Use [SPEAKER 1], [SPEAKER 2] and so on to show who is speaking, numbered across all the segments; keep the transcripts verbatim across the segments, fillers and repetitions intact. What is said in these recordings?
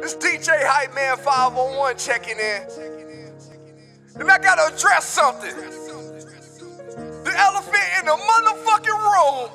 [SPEAKER 1] This D J Hype Man five oh one checking in. And I gotta address something. The elephant in the motherfucking room.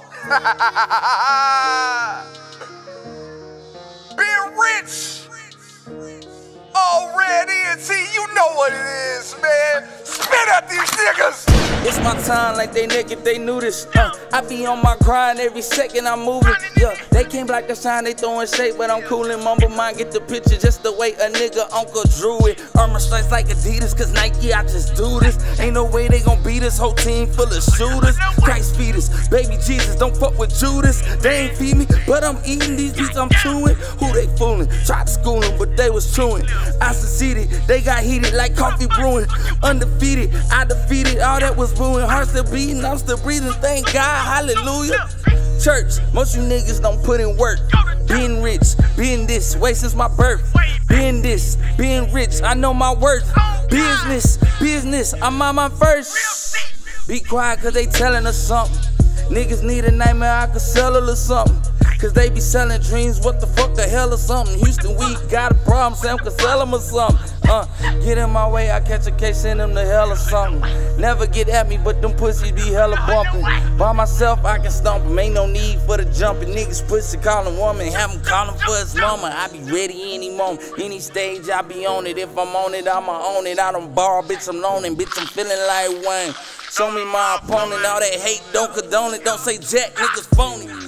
[SPEAKER 1] Being rich already, and see, you know what it is, man. Spit at these niggas.
[SPEAKER 2] It's my time like they naked, they knew this. Uh, I be on my grind every second I'm moving. Yeah, they can't block the shine, they throwing shade, but I'm cool and mumble mind. Get the picture just the way a nigga Uncle drew it. Armor stripes like Adidas, cause Nike, I just do this. Ain't no way they gon' beat this whole team full of shooters. Christ feeders, baby Jesus, don't fuck with Judas. They ain't feed me, but I'm eating these beats I'm chewing. Who they fooling? Tried to school them, but they was chewing. I succeeded, they got heated like coffee brewing. Undefeated, I defeated, all that was ruined. Heart still beating, I'm still breathing, thank God, hallelujah. Church, most you niggas don't put in work. Being rich, being this, way since my birth. Being this, being rich, I know my worth. Business, business, I'm on my first. Be quiet cause they telling us something. Niggas need a nightmare, I could sell it or something. Cause they be selling dreams, what the fuck the hell or something. Houston, we got a problem, Sam could sell them or something. Uh, get in my way, I catch a case, send them to hell or something. Never get at me, but them pussies be hella bumping. By myself, I can stomp them, ain't no need for the jumping. Niggas pussy callin' woman, have him callin' for his mama. I be ready any moment, any stage I be on it. If I'm on it, I'ma own it. I don't borrow, bitch, I'm loaning, bitch, I'm feeling like Wayne. Show me my opponent, all that hate, don't condone it. Don't say jack, niggas phony.